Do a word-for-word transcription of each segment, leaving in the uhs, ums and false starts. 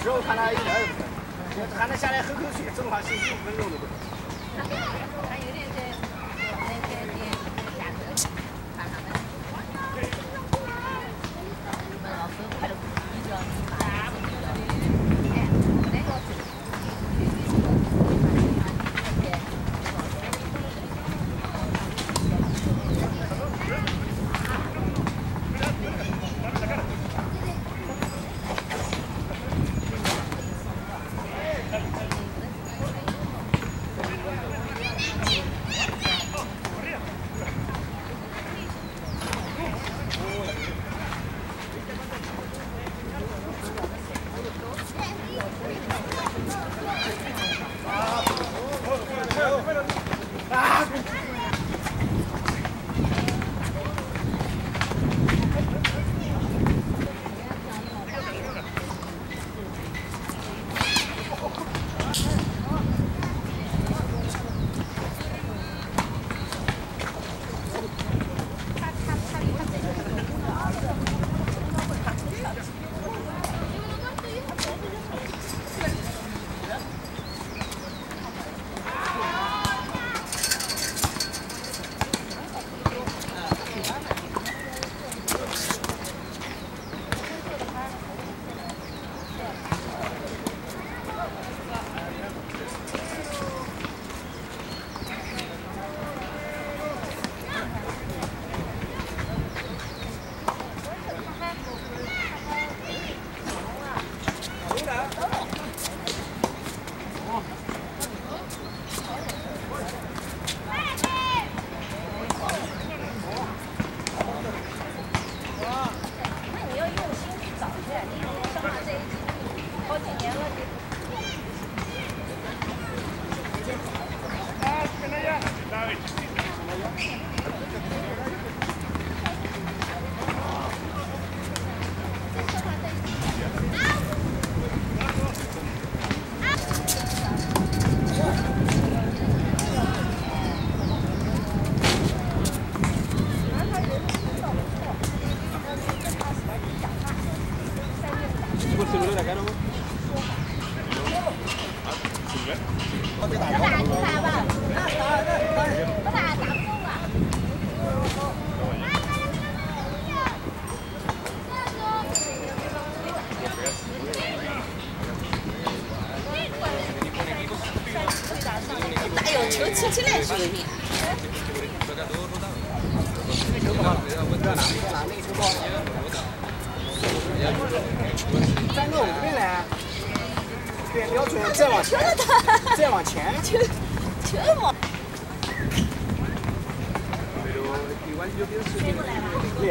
时候看他一点儿也不疼，看他下来喝口水，正好休息五分钟都不疼。 还有点这那个点下子，看他们。日本老师快乐比较大，哎，那个。 球吃起来是有点。 在我这边呢，变标准再往前，再往前， 球球往。 没有。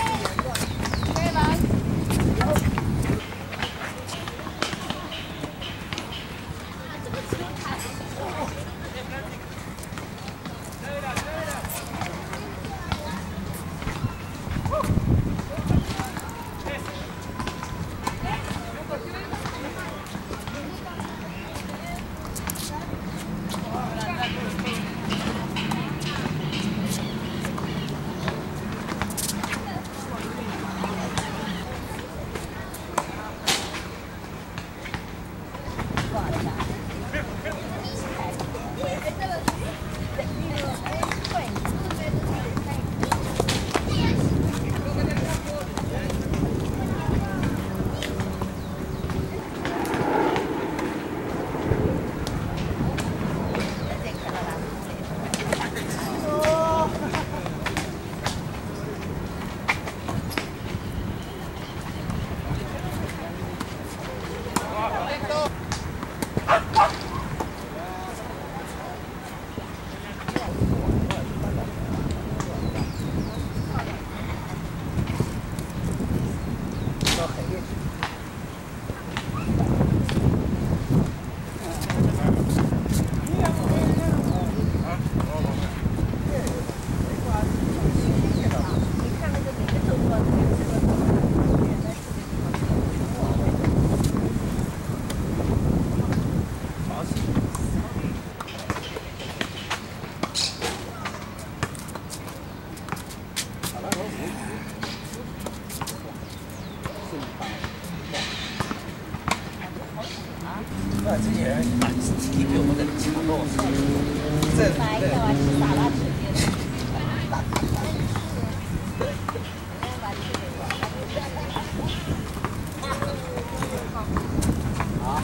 球那这些人把体力比我们的强多少？这买一个吧，吃沙拉吃的。 啊？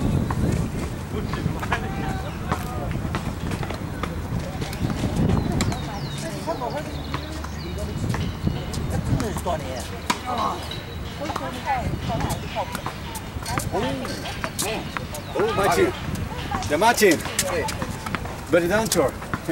多年啊！ 我从开到还是跑不了。 Oh, Martin. The Martin. Very down tour.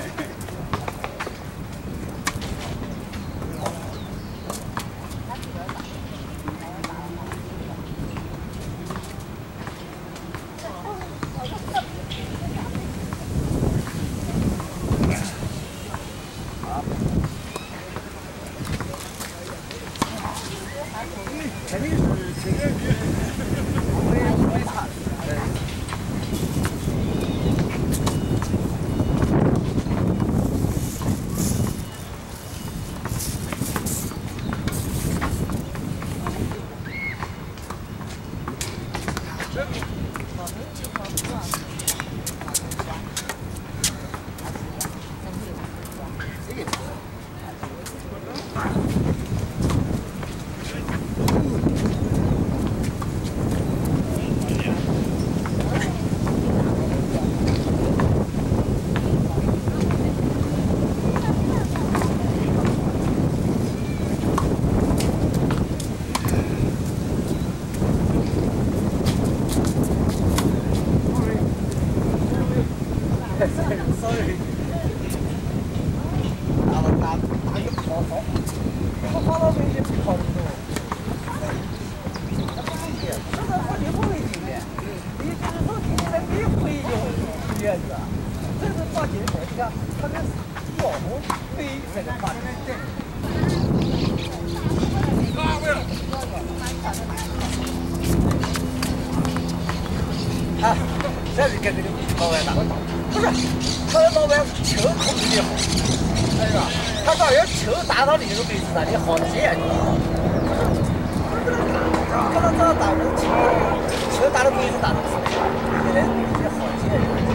Sorry. 打了打打一个跑跑，我跑到危险跑的多。那不危险，现在跑你不危险的，你就是说你在没回就院子，这是放进去，你看他那脚红飞那个放进去。啊，这是跟这个老外打，不是，他的老外球控制的好，是吧？他当然球打到你这个位置上，你好接呀，你。可能这样打的球，球打的位置打的是，你来你好接。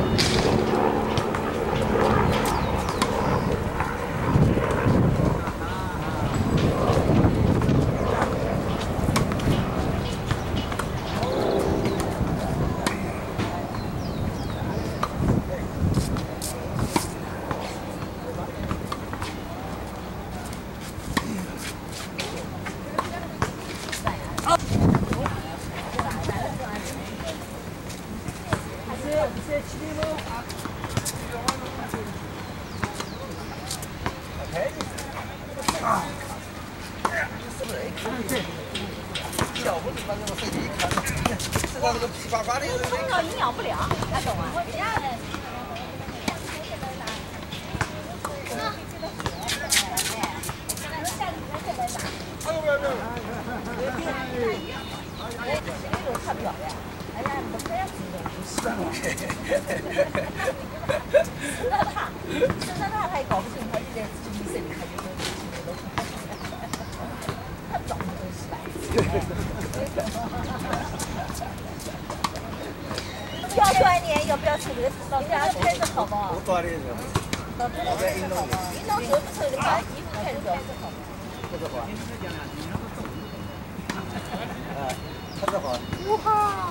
碰到营养不良，那懂吗？看不了的，哎呀，没这样子的，不是的。吃了它，吃了它，他也搞不清，他就在自己身里，他就说他找的东西来。要锻炼，要不要吃这个？老师要开始跑吗？ 我锻炼是。 老师开始跑吗？运动鞋不穿的，把衣服开始跑。 这个好。哎，这个好。 哇！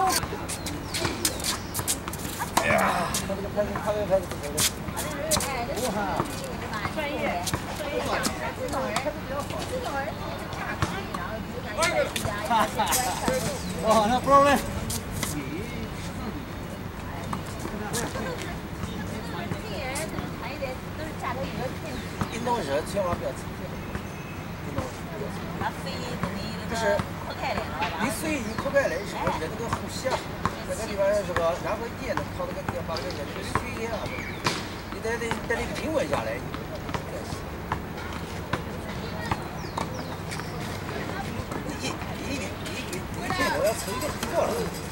哎呀，他这个拍子，他这个拍子不错的。哇！ 专业，专业讲，这种人，这种人是大可以，然后只敢在家，一些观察。 哦，那 problem。运动热千万不要吃。运动热。 它肺那里那个扩开来了， 你水一扩开来的时候，热这个呼吸啊，这个地方是个，然后一点能靠这个地方把这个热这个血液啊，你得得得那个平稳下来。一一一一一天我要抽一个过了。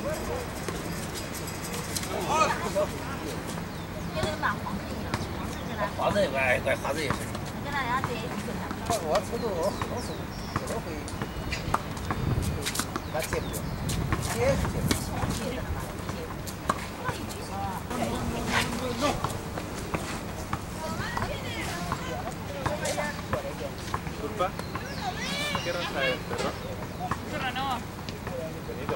跟那个蚂蟥一样，蟥是跟它。 蟥子怪怪蟥子也是。 跟它俩在一起抽象。 我抽到我好手，这个会，它接不了，接是接不了。 Disculpa, ¿qué raza es, perro? Serrano. Bonito.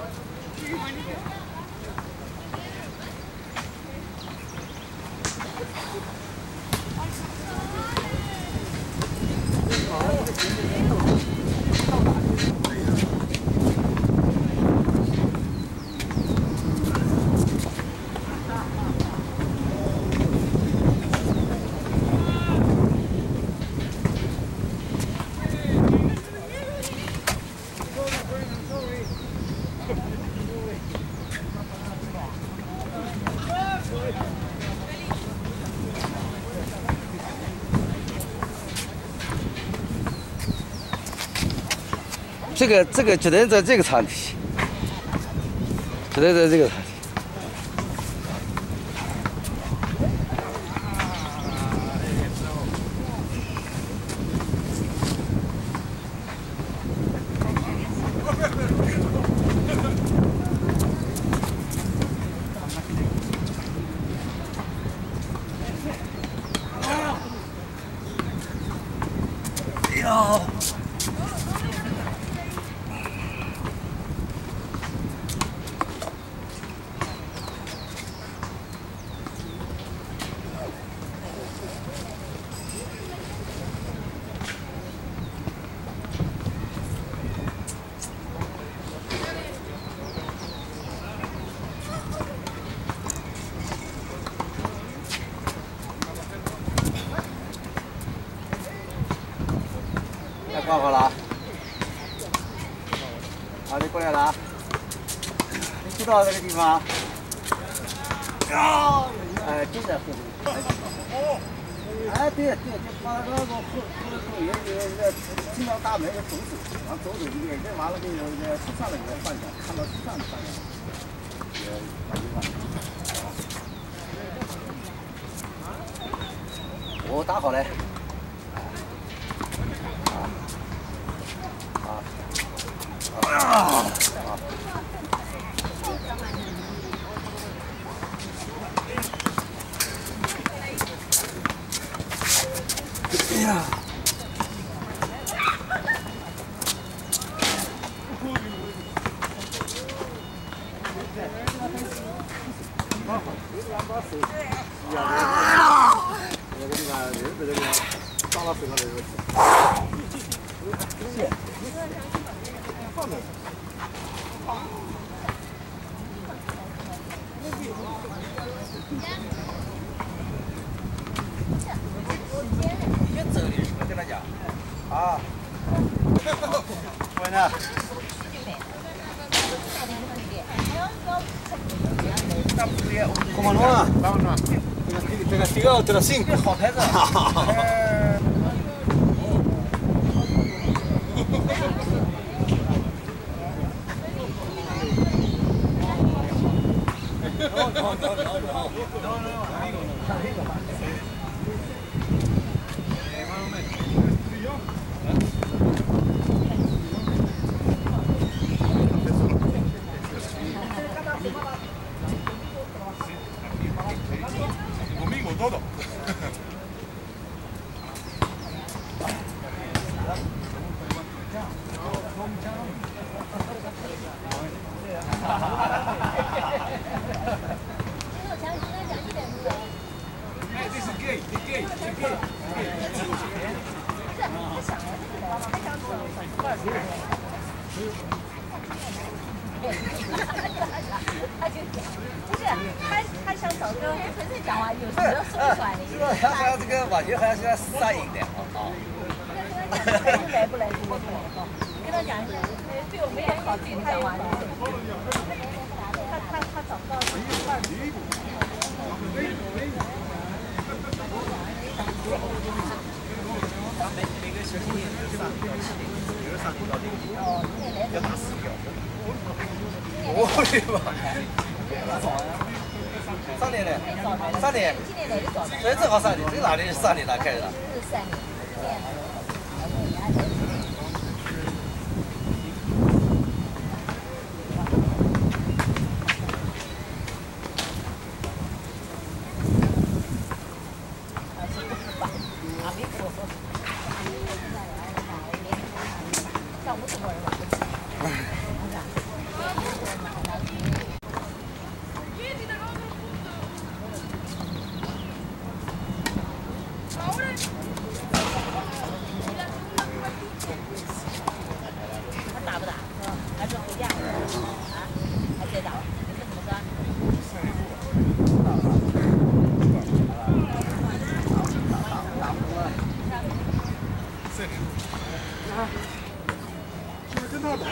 这个这个只能在这个场地，只能在这个场地。哎呀！ 挂好了啊！好，你过来了啊！你知道这个地方？啊！哎，就在后头。哎，对对，就把那个后后头后沿那个进到大门的走走，然后走走一遍，再完了就那个树上那个方向，看到树上的方向，也把地方。我打好嘞。 啊！哎呀！那个地方人在这里打到水上来了。放的。 别走的，我跟他讲。啊。我呢？Come on, on. Vámonos. Te castigo, te lo cinco. No, no, no, no, no. No, no, amigo. Conmigo todo. This is gay, it's gay, it's gay. 他就不是他，他想找个纯粹讲话，有时候说不出来的。 这个好像这个网球好像是要杀赢的哦。 还是来不来不来？跟他讲一下，对我们也好，自己讲话。他他他找不到一块儿。 每个学生也是上比较起，有的上比较低，要打四票。我的妈！上年的，上年，所以正好上年，这哪年上年哪开的？ 是三年。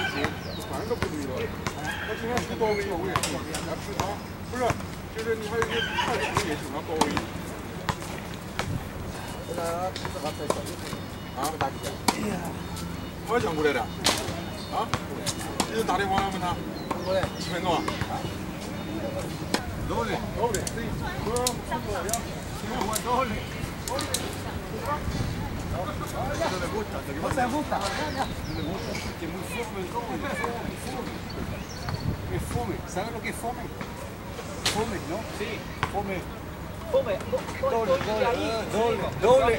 饭都不对了。我今天吃多维，我也是要吃它，不是，就是你还有一些菜这个也是要多维。 这个这个在小里头，啊，大姐。哎呀， 我讲过来的。啊？你是打电话问他？ 过来， 几分钟啊？多嘞，多嘞，对，我我多嘞。 我在我打， Che fome, sanno che fome? Fome, no? Sì, fome. Come? Dole, dole, dole, dole.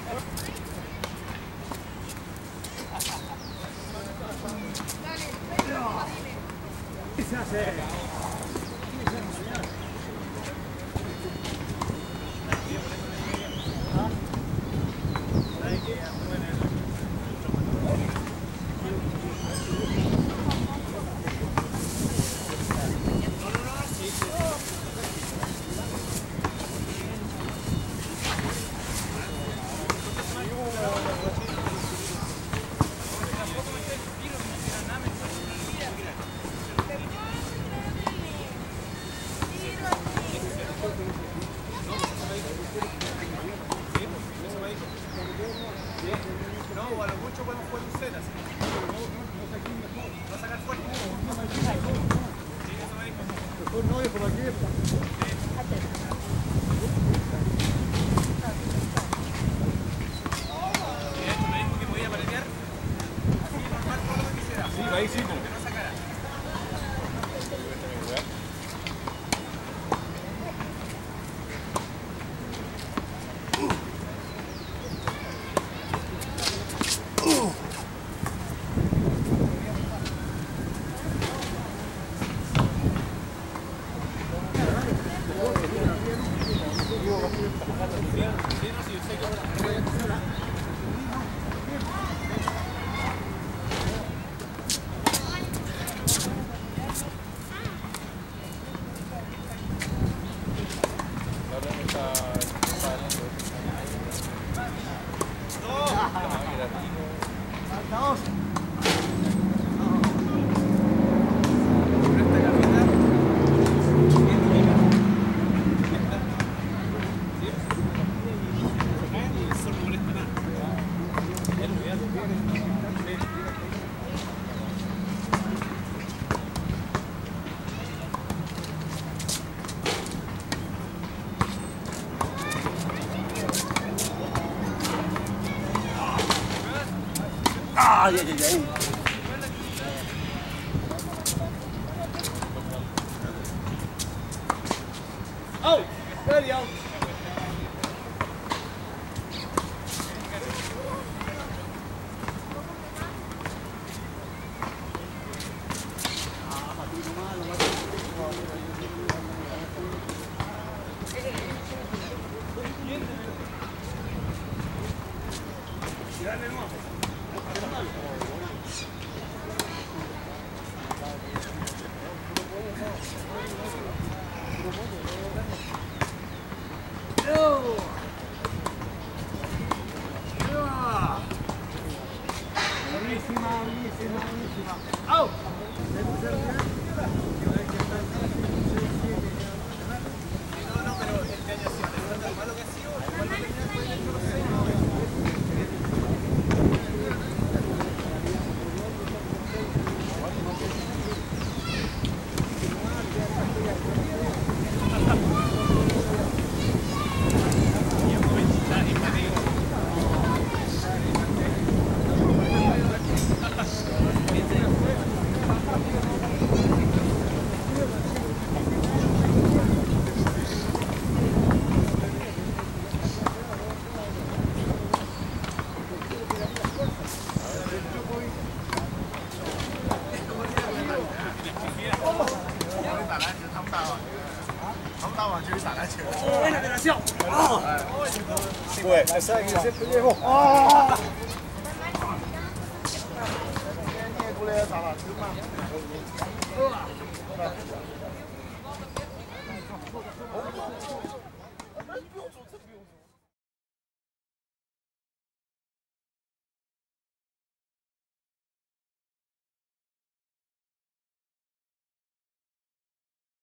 Ahí sí, como. Ah, yeah, yeah, yeah. Oh, there you go. Uè, sai che sempre devo. Oh! Niente,